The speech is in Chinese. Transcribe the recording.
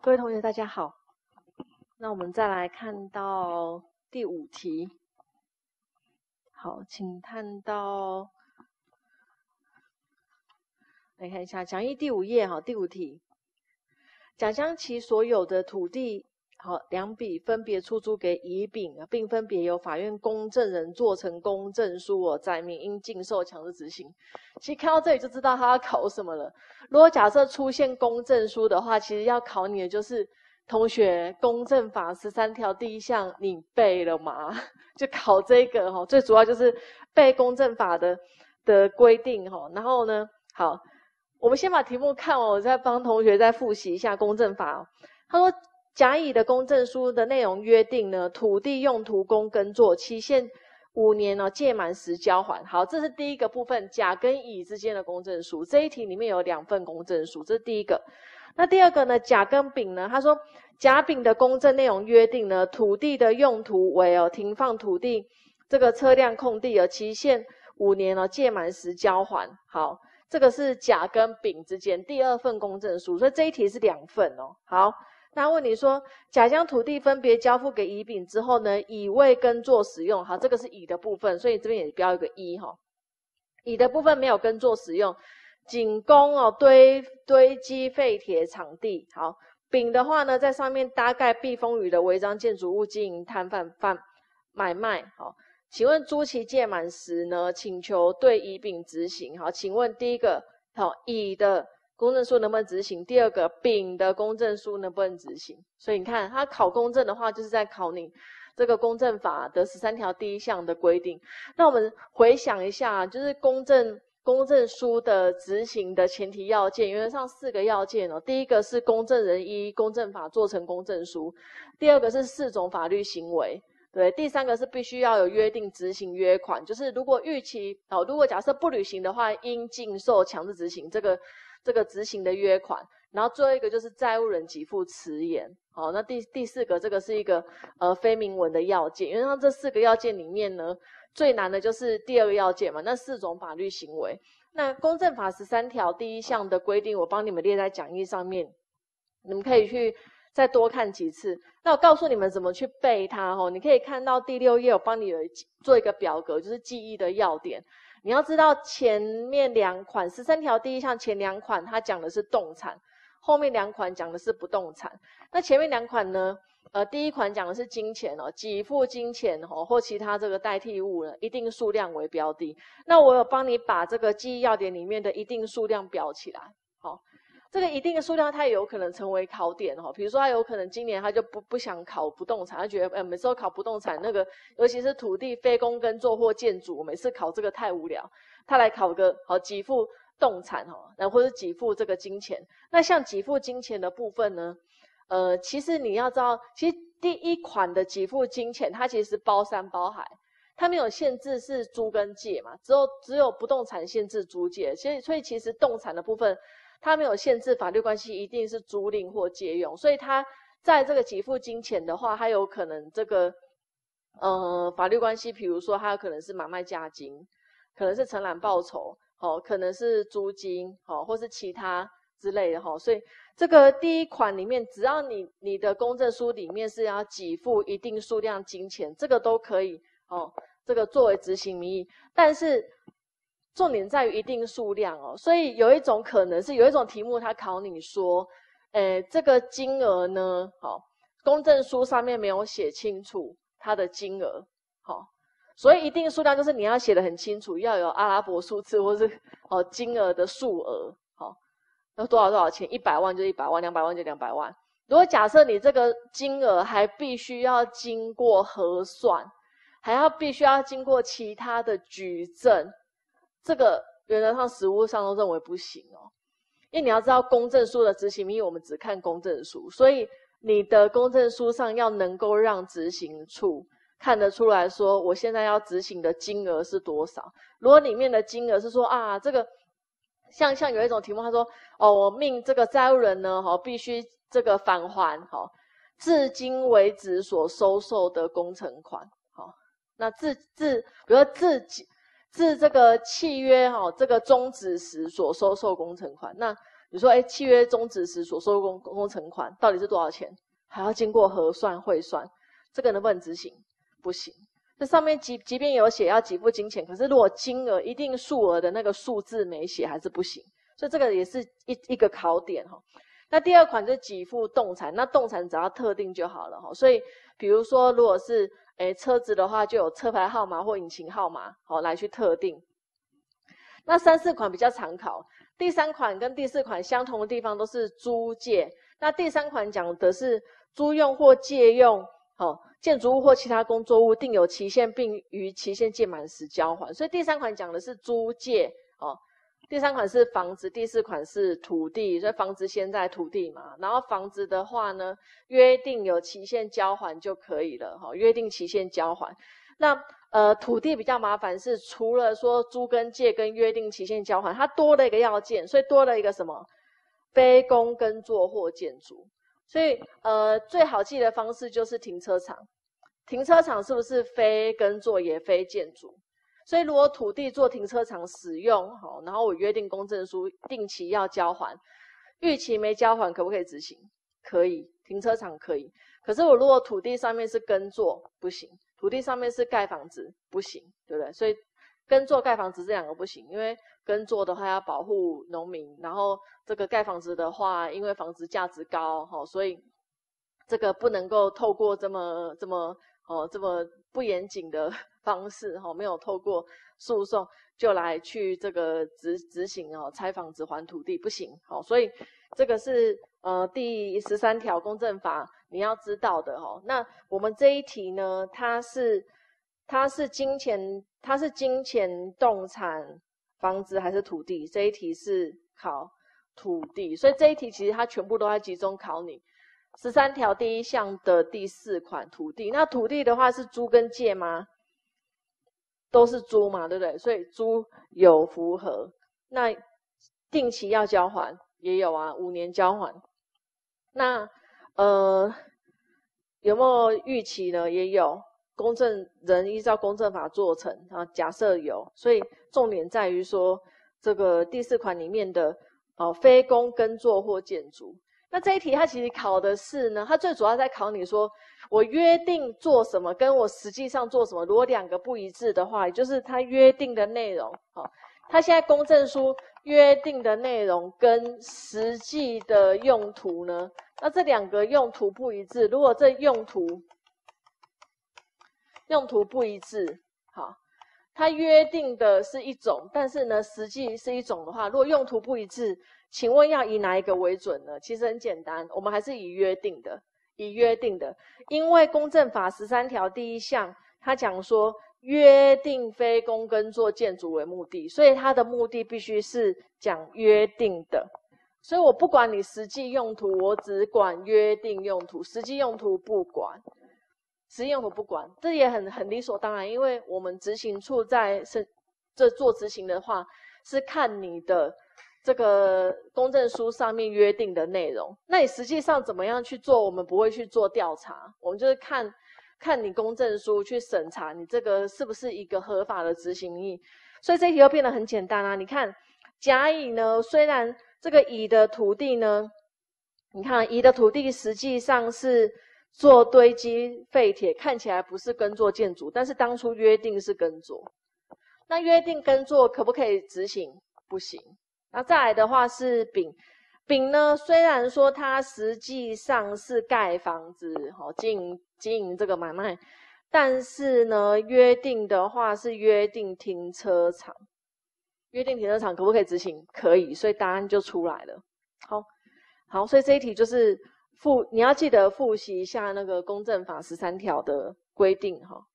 各位同学大家好，那我们再来看到第5题。好，请看到，来看一下讲义第5页哈，第5题，甲将其所有的土地2笔分别出租给乙丙，并分别由法院公证人做成公证书载明，应尽受强制执行。其实看到这里就知道他要考什么了。如果假设出现公证书的话，其实要考你的就是同学公证法13条第1项你背了吗？就考这个最主要就是背公证法的规定然后呢，好，我们先把题目看完，我再帮同学再复习一下公证法。他说甲乙的公证书的内容约定呢，土地用途供耕作，期限5年届满时交还。好，这是第一个部分，甲跟乙之间的公证书。这一题里面有2份公证书，这是第一个。那第二个呢，甲跟丙呢，他说甲丙的公证内容约定呢，土地的用途为停放土地这个车辆空地期限5年届满时交还。好，这个是甲跟丙之间第2份公证书，所以这一题是2份哦。好。那问你说，甲将土地分别交付给乙丙之后呢，乙未耕作使用，好，这个是乙的部分，所以这边也标一个1哈。乙的部分没有耕作使用，仅供堆积废铁场地。好，丙的话呢，在上面搭盖避风雨的违章建筑物经营摊贩买卖。好，请问租期届满时呢，请求对乙丙执行。好，请问第一个，乙的公证书能不能执行？第二个，丙的公证书能不能执行？所以你看，他考公证的话，就是在考你这个公证法的13条第1项的规定。那我们回想一下，就是公证书的执行的前提要件，原则上4个要件哦。第一个是公证人依公证法做成公证书，第二个是4种法律行为。对，第3个是必须要有约定执行约款，就是如果逾期如果假设不履行的话，应尽受强制执行这个执行的约款。然后最后一个就是债务人给付迟延。好，那第4个这个是一个非明文的要件，因为像这4个要件里面呢，最难的就是第2个要件嘛，那4种法律行为。那公证法13条第1项的规定，我帮你们列在讲义上面，你们可以去再多看几次。那我告诉你们怎么去背它你可以看到第6页，我帮你做一个表格，就是记忆的要点。你要知道前面2款13条第1项前2款它讲的是动产，后面2款讲的是不动产。那前面2款呢，第1款讲的是金钱给付金钱或其他这个代替物呢，一定数量为标的。那我有帮你把这个记忆要点里面的一定数量标起来。好，这个一定的数量它也有可能成为考点比如说他有可能今年他就不想考不动产，他觉得每次都考不动产，那个尤其是土地非公耕作或建筑，每次考这个太无聊，他来考个给付动产或者给付这个金钱。那像给付金钱的部分呢，其实你要知道，其实第1款的给付金钱它其实包山包海，它没有限制是租跟借嘛，只有不动产限制租借，所以其实动产的部分它没有限制法律关系一定是租赁或借用，所以它在这个给付金钱的话，它有可能这个法律关系，比如说它有可能是买卖价金，可能是承揽报酬可能是租金或是其他之类的所以这个第1款里面，只要你的公证书里面是要给付一定数量金钱，这个都可以这个作为执行名义，但是重点在于一定数量所以有一种可能是有一种题目它考你说，这个金额呢，公证书上面没有写清楚它的金额，所以一定数量就是你要写得很清楚，要有阿拉伯数字或是金额的数额，要多少钱，100万就100万，200万就200万。如果假设你这个金额还必须要经过核算，还必须要经过其他的举证，这个原则上实务上都认为不行因为你要知道公证书的执行名义，我们只看公证书，所以你的公证书上要能够让执行处看得出来说，我现在要执行的金额是多少。如果里面的金额是说这个像有一种题目，他说我命这个债务人呢必须这个返还至今为止所收受的工程款那比如说自这个契约这个终止时所收受工程款，那比如说，契约终止时所收入工程款到底是多少钱，还要经过核算汇算，这个能不能执行？不行。这上面即便有写要给付金钱，可是如果金额一定数额的那个数字没写，还是不行。所以这个也是一个考点哈。那第二款就是给付动产，那动产只要特定就好了哈。所以比如说，如果是车子的话，就有车牌号码或引擎号码好来去特定。那3、4款比较常考，第3款跟第4款相同的地方都是租借。那第3款讲的是租用或借用建筑物或其他工作物定有期限，并于期限届满时交还。所以第3款讲的是租借第3款是房子，第4款是土地，所以房子先在土地嘛。然后房子的话呢，约定有期限交还就可以了约定期限交还。那土地比较麻烦，是除了说租跟借跟约定期限交还，它多了一个要件，所以多了一个什么？非工耕作或建筑。所以最好记的方式就是停车场。停车场是不是非耕作也非建筑？所以如果土地做停车场使用然后我约定公证书定期要交还，逾期没交还可不可以执行？可以，停车场可以。可是我如果土地上面是耕作不行，土地上面是盖房子不行，对不对？所以耕作盖房子这两个不行，因为耕作的话要保护农民，然后这个盖房子的话，因为房子价值高所以这个不能够透过这么不严谨的方式没有透过诉讼就来去这个执行拆房子还土地不行所以这个是第13条公证法你要知道的那我们这一题呢，它是金钱动产房子还是土地？这一题是考土地，所以这一题其实它全部都在集中考你13条第1项的第4款土地。那土地的话是租跟借吗？都是租嘛，对不对？所以租有符合。那定期要交还也有啊，5年交还。那有没有逾期呢？也有。公证人依照公证法做成假设有，所以重点在于说这个第4款里面的非工耕作或建筑。那这一题它其实考的是呢，它最主要在考你说我约定做什么跟我实际上做什么，如果2个不一致的话，也就是它约定的内容它现在公证书约定的内容跟实际的用途呢，那这2个用途不一致，如果这用途不一致它约定的是一种，但是呢实际是一种的话，如果用途不一致，请问要以哪一个为准呢？其实很简单，我们还是以约定的。因为公证法13条第1项它讲说约定非工耕作建筑为目的，所以它的目的必须是讲约定的。所以我不管你实际用途，我只管约定用途，实际用途不管。这也很理所当然，因为我们执行处在这做执行的话，是看你的这个公证书上面约定的内容。那你实际上怎么样去做，我们不会去做调查，我们就是看你公证书去审查你这个是不是一个合法的执行意。所以这一题又变得很简单啊！你看甲乙呢，虽然这个乙的土地呢，你看乙的土地实际上是做堆积废铁，看起来不是耕作建筑，但是当初约定是耕作。那约定耕作可不可以执行？不行。那再来的话是丙，丙呢虽然说它实际上是盖房子经营这个买卖，但是呢约定的话是约定停车场。约定停车场可不可以执行？可以，所以答案就出来了。好，所以这一题就是你要记得复习一下那个公证法13条的规定